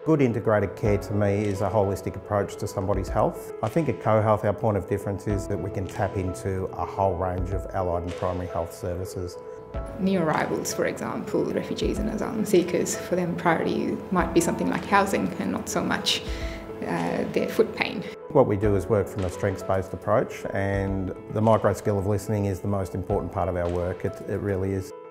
Good integrated care to me is a holistic approach to somebody's health. I think at CoHealth our point of difference is that we can tap into a whole range of allied and primary health services. New arrivals, for example, refugees and asylum seekers, for them priority might be something like housing and not so much their foot pain. What we do is work from a strengths-based approach, and the micro skill of listening is the most important part of our work. It really is.